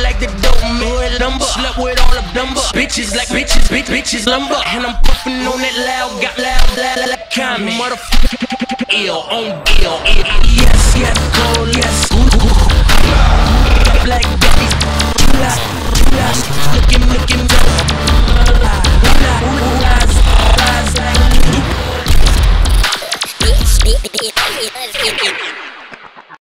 like the dope man number. Slept with all the number. Bitches like bitches lumber. And I'm puffin' on that loud, got loud comment. Motherfucker, ill on ill. Yes, yes, cold, yes.